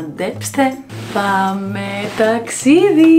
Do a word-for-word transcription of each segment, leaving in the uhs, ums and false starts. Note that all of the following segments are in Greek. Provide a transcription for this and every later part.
Μαντέψτε, πάμε ταξίδι!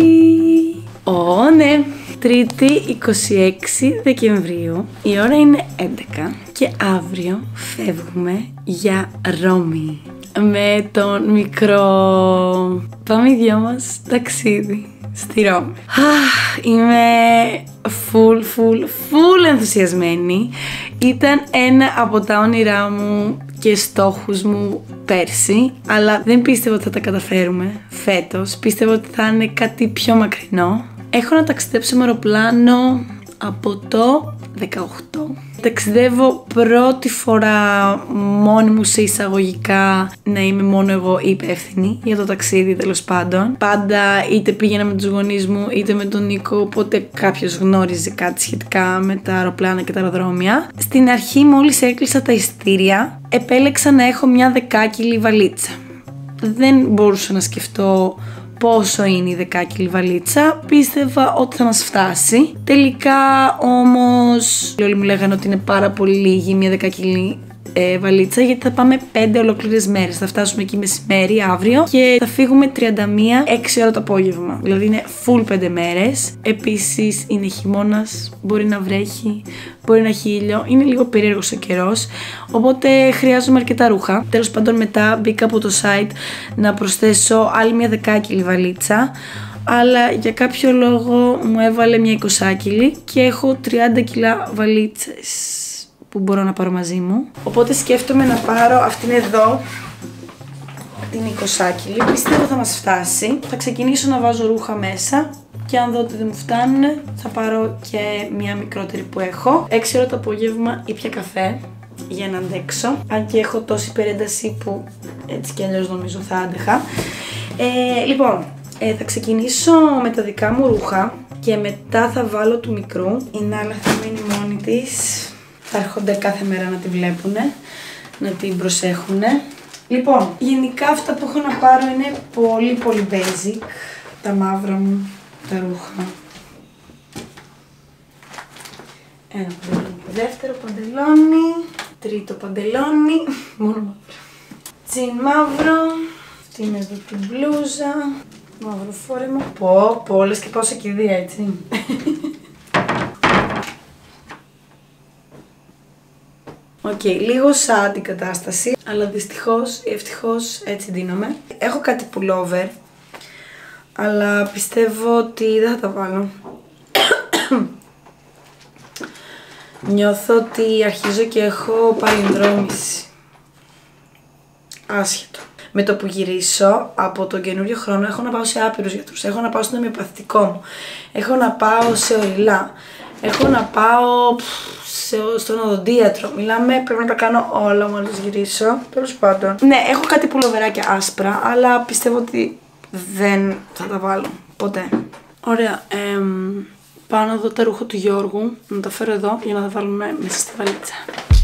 Ω, ναι! Τρίτη είκοσι έξι Δεκεμβρίου, η ώρα είναι έντεκα και αύριο φεύγουμε για Ρώμη με τον μικρό. Πάμε οι δυο μας ταξίδι στη Ρώμη. Αχ, είμαι full, full, full ενθουσιασμένη. Ήταν ένα από τα όνειρά μου και στόχους μου πέρσι, αλλά δεν πίστευα ότι θα τα καταφέρουμε φέτος. Πίστευα ότι θα είναι κάτι πιο μακρινό. Έχω να ταξιδέψω με αεροπλάνο από το δεκαοκτώ. Ταξιδεύω πρώτη φορά μόνη μου σε εισαγωγικά, να είμαι μόνο εγώ υπεύθυνη για το ταξίδι, τέλος πάντων. Πάντα είτε πήγαινα με τους γονείς μου είτε με τον Νίκο, οπότε κάποιος γνώριζε κάτι σχετικά με τα αεροπλάνα και τα αεροδρόμια. Στην αρχή, μόλις έκλεισα τα εισιτήρια, επέλεξα να έχω μια δεκάκιλη βαλίτσα. Δεν μπορούσα να σκεφτώ πόσο είναι η δεκάκιλη βαλίτσα, πίστευα ότι θα μας φτάσει. Τελικά όμως όλοι μου λέγανε ότι είναι πάρα πολύ λίγη μια δεκάκιλη ε, βαλίτσα, γιατί θα πάμε πέντε ολόκληρες μέρες. Θα φτάσουμε εκεί μεσημέρι αύριο και θα φύγουμε τριάντα μία, έξι ώρα το απόγευμα. Δηλαδή είναι full πέντε μέρες. Επίσης είναι χειμώνας, μπορεί να βρέχει, μπορεί να έχει ήλιο, είναι λίγο περίεργος ο καιρός, οπότε χρειάζομαι αρκετά ρούχα. Τέλος πάντων, μετά μπήκα από το site να προσθέσω άλλη μια δεκάκιλη βαλίτσα, αλλά για κάποιο λόγο μου έβαλε μια εικοσάκιλη και έχω τριάντα κιλά βαλίτσες που μπορώ να πάρω μαζί μου. Οπότε σκέφτομαι να πάρω αυτήν εδώ, την εικοσάκιλη. Πιστεύω θα μας φτάσει. Θα ξεκινήσω να βάζω ρούχα μέσα και αν δω ότι δεν μου φτάνουν θα πάρω και μια μικρότερη που έχω. έξι ώρα το απόγευμα ήπια καφέ για να αντέξω, αν και έχω τόση υπερένταση που έτσι κι αλλιώς νομίζω θα άντεχα. Ε, λοιπόν, ε, θα ξεκινήσω με τα δικά μου ρούχα και μετά θα βάλω του μικρού. Η Νάλα θα μείνει μόνη της. Θα έρχονται κάθε μέρα να τη βλέπουνε, να την προσέχουνε. Λοιπόν, γενικά αυτά που έχω να πάρω είναι πολύ πολύ basic. Τα μαύρα μου, τα ρούχα. Ένα παντελόνι, δεύτερο παντελόνι, τρίτο παντελόνι, μόνο μαύρο. Τζιν μαύρο, αυτή είναι εδώ την μπλούζα, μαύρο φόρεμα. Πω, πω, λες και πάω σε κηδεία, έτσι. Οκ, okay, λίγο σαν την κατάσταση, αλλά δυστυχώς ή ευτυχώς έτσι ντύνομαι. Έχω κάτι pullover, αλλά πιστεύω ότι δεν θα τα βάλω. Νιώθω ότι αρχίζω και έχω παλινδρόμηση. Άσχετο. Με το που γυρίσω από τον καινούριο χρόνο έχω να πάω σε άπειρους γιατρούς. Έχω να πάω στον ομοιοπαθητικό μου. Έχω να πάω σε οριλά. Έχω να πάω σε, στον οδοντίατρο. Μιλάμε, πρέπει να τα κάνω όλα μόλις γυρίσω. Τέλος πάντων. Ναι, έχω κάτι πουλοβεράκια άσπρα, αλλά πιστεύω ότι δεν θα τα βάλω ποτέ. Ωραία. Εμ, πάω να δω τα ρούχα του Γιώργου. Να τα φέρω εδώ για να τα βάλουμε μέσα στη βαλίτσα.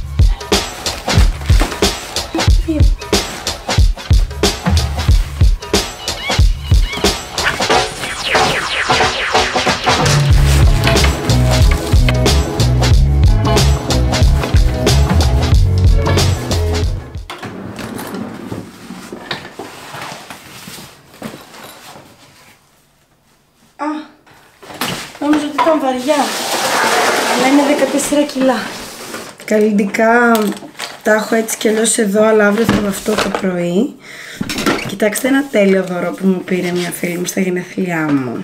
Νόμιζα ότι ήταν βαριά, αλλά είναι δεκατέσσερα κιλά. Καλλιτικά τα έχω έτσι κι αλλιώς εδώ, αλλά αύριο θα βαφτώ το πρωί. Κοιτάξτε ένα τέλειο δώρο που μου πήρε μια φίλη μου στα γενέθλιά μου.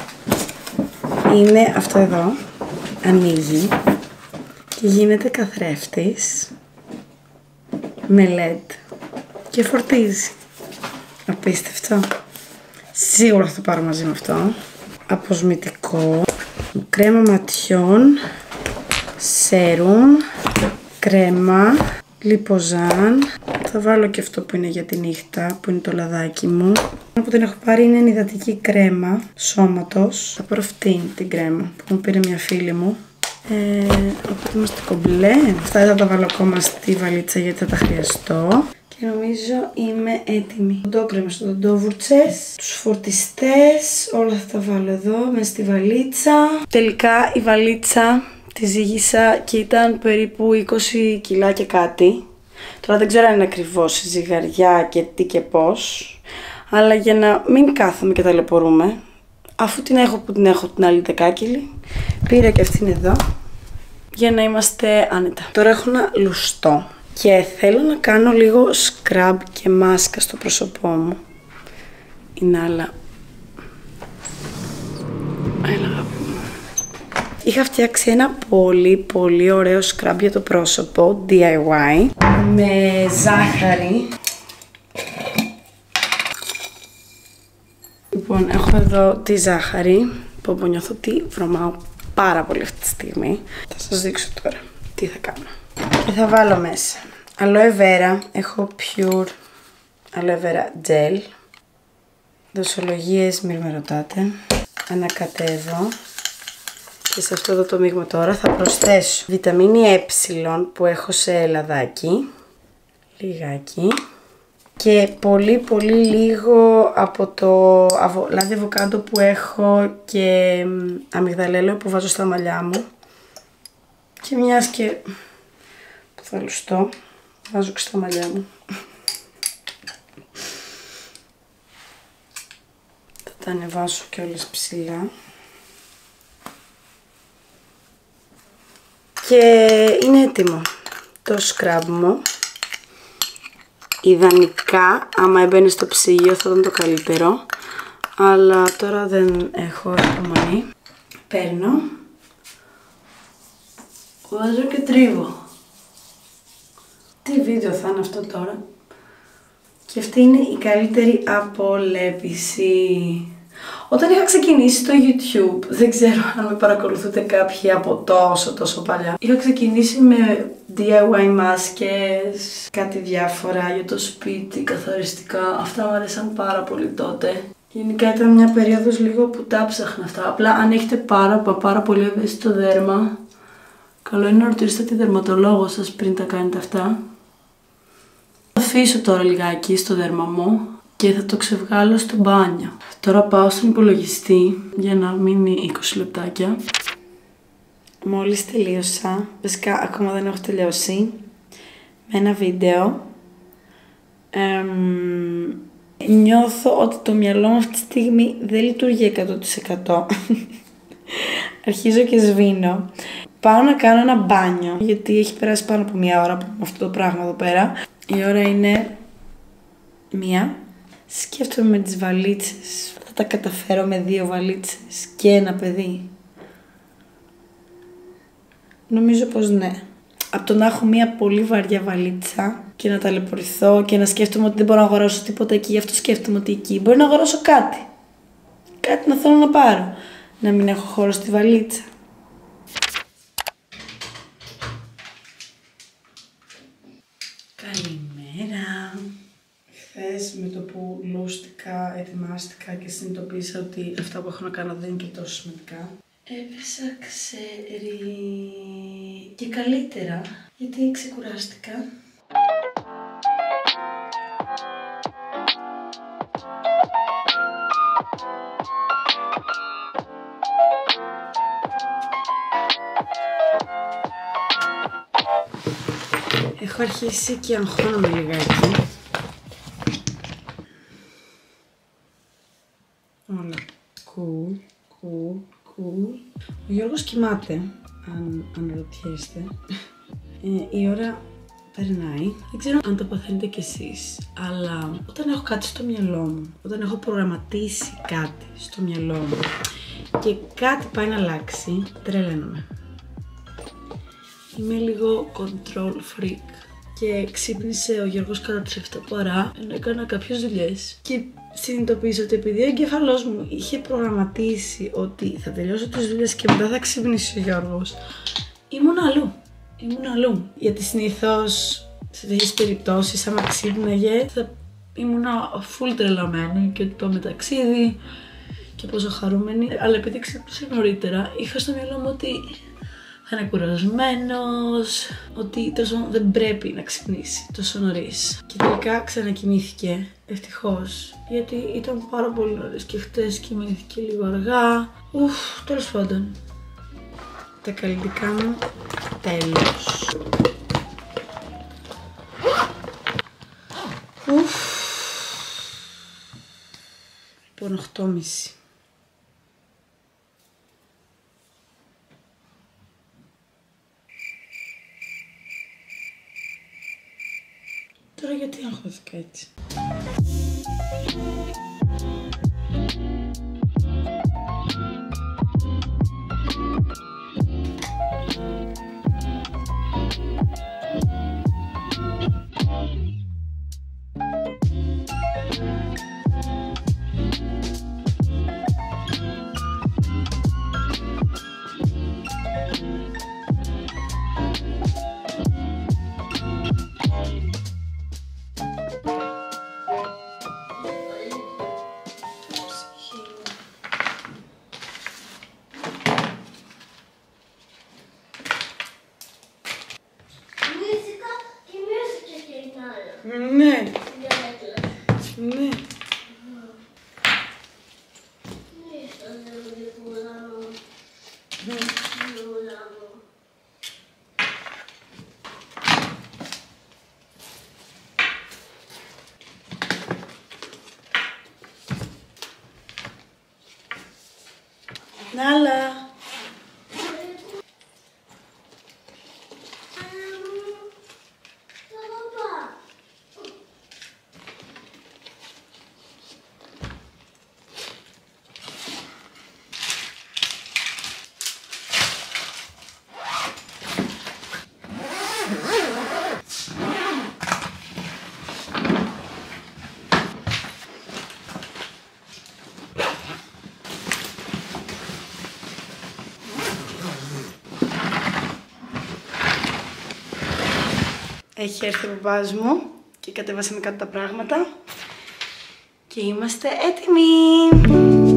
Είναι αυτό εδώ, ανοίγει και γίνεται καθρέφτης με ελ ι ντι και φορτίζει. Απίστευτο. Σίγουρα θα το πάρω μαζί με αυτό. Αποσμητικό, κρέμα ματιών, σέρουμ, κρέμα, λιποζάν. Θα βάλω και αυτό που είναι για τη νύχτα, που είναι το λαδάκι μου. Αυτό που την έχω πάρει είναι η υδατική κρέμα σώματος. Θα πάρω αυτήν την κρέμα που μου πήρε μια φίλη μου. Ε, οπότε είμαστε κομπλέ. Αυτά δεν θα τα βάλω ακόμα στη βαλίτσα γιατί θα τα χρειαστώ. Και νομίζω είμαι έτοιμη. Οντόκρεμες, οντόβουρτσες, τους φορτιστές, όλα θα τα βάλω εδώ, μέσα στη βαλίτσα. Τελικά η βαλίτσα τη ζύγισα και ήταν περίπου είκοσι κιλά και κάτι. Τώρα δεν ξέρω αν είναι ακριβώς ζυγαριά και τι και πώς, αλλά για να μην κάθομαι και ταλαιπωρούμε, αφού την έχω που την έχω την άλλη δεκάκιλη, πήρα και αυτήν εδώ για να είμαστε άνετα. Τώρα έχω ένα λουστό και θέλω να κάνω λίγο σκραμπ και μάσκα στο πρόσωπό μου. Είναι άλλα. Έλα αγάπη μου. Είχα φτιάξει ένα πολύ πολύ ωραίο σκραμπ για το πρόσωπο, ντι άι γουάι, με ζάχαρη. Λοιπόν, έχω εδώ τη ζάχαρη, που νιώθω ότι βρωμάω πάρα πολύ αυτή τη στιγμή. Θα σας δείξω τώρα τι θα κάνω. Και θα βάλω μέσα aloe vera, έχω pure aloe vera gel. Δοσολογίες, μην με ρωτάτε. Ανακατεύω. Και σε αυτό εδώ το μείγμα τώρα θα προσθέσω βιταμίνη ε που έχω σε ελαδάκι. Λιγάκι. Και πολύ πολύ λίγο από το λάδι αβοκάντο που έχω και αμυγδαλέλαιο που βάζω στα μαλλιά μου. Και μιας και που θα λουστώ, βάζω και στα μαλλιά μου. Θα τα ανεβάσω και όλες ψηλά. Και είναι έτοιμο το σκραμπ μου. Ιδανικά, άμα έμπαινε στο ψυγείο θα ήταν το καλύτερο. Αλλά τώρα δεν έχω υπομονή. Παίρνω. Βάζω και τρίβω. Τι βίντεο θα είναι αυτό τώρα. Και αυτή είναι η καλύτερη απολέπιση. Όταν είχα ξεκινήσει το YouTube, δεν ξέρω αν με παρακολουθείτε κάποιοι από τόσο τόσο παλιά, είχα ξεκινήσει με ντι άι γουάι μάσκες, κάτι διάφορα για το σπίτι, καθαριστικά. Αυτά μου άρεσαν πάρα πολύ τότε. Γενικά ήταν μια περίοδος λίγο που τα ψάχνα αυτά. Απλά αν έχετε πάρα, πάρα πολύ ευαίσθητο δέρμα, καλό είναι να ρωτήσετε τη δερματολόγο σας πριν τα κάνετε αυτά. Θα αφήσω τώρα λιγάκι στο δέρμα μου και θα το ξεβγάλω στο μπάνιο. Τώρα πάω στον υπολογιστή για να μείνει είκοσι λεπτάκια. Μόλις τελείωσα, βασικά ακόμα δεν έχω τελειώσει, με ένα βίντεο. Εμ, νιώθω ότι το μυαλό μου αυτή τη στιγμή δεν λειτουργεί εκατό τοις εκατό. Αρχίζω και σβήνω. Πάω να κάνω ένα μπάνιο, γιατί έχει περάσει πάνω από μία ώρα με αυτό το πράγμα εδώ πέρα. Η ώρα είναι μία. Σκέφτομαι με τις βαλίτσες. Θα τα καταφέρω με δύο βαλίτσες και ένα παιδί. Νομίζω πως ναι. Από το να έχω μία πολύ βαριά βαλίτσα και να ταλαιπωρηθώ και να σκέφτομαι ότι δεν μπορώ να αγοράσω τίποτα εκεί, γι' αυτό σκέφτομαι ότι εκεί μπορεί να αγοράσω κάτι. Κάτι να θέλω να πάρω. Να μην έχω χώρο στη βαλίτσα. Καλημέρα. Χθες με το που λούστηκα, ετοιμάστηκα και συνειδητοποίησα ότι αυτά που έχω να κάνω δεν είναι και τόσο σημαντικά. Έπεσα ξέρει και καλύτερα, γιατί ξεκουράστηκα. Έχω αρχίσει και αγχώνομαι λιγάκι. Όλα. Cool, cool, cool. Ο Γιώργος κοιμάται, αν αναρωτιέστε. Ε, η ώρα περνάει. Δεν ξέρω αν το παθαίνετε κι εσείς, αλλά όταν έχω κάτι στο μυαλό μου, όταν έχω προγραμματίσει κάτι στο μυαλό μου και κάτι πάει να αλλάξει, τρελαίνομαι. Είμαι λίγο control freak και ξύπνησε ο Γιώργος κατά τις επτά παρά, ενώ έκανα κάποιες δουλειές και συνειδητοποίησα ότι επειδή ο εγκέφαλός μου είχε προγραμματίσει ότι θα τελειώσω τις δουλειές και μετά θα ξύπνησε ο Γιώργος, ήμουν αλλού. Ήμουν αλλού. Γιατί συνήθως σε τέτοιες περιπτώσεις, άμα ξύπναγε, θα ήμουν full τρελαμένη και ότι πάμε ταξίδι και πόσο χαρούμενη. Αλλά επειδή ξύπνησε νωρίτερα, είχα στο μυαλό μου ότι θα είναι κουρασμένος, ότι τόσο δεν πρέπει να ξυπνήσει τόσο νωρίς. Και τελικά ξανακοιμήθηκε, ευτυχώς, γιατί ήταν πάρα πολύ νωρίς και χτες κοιμήθηκε λίγο αργά. Ουφ, τέλος πάντων. Τα καλλιτικά μου, τέλος. Ουφ. Λοιπόν, οκτώ και μισή. Τώρα γιατί αγχώθηκα έτσι. Ναι. Ναι. Νάλα. Έχει έρθει ο παπάς μου και κατεβάσαμε κάτω τα πράγματα και είμαστε έτοιμοι!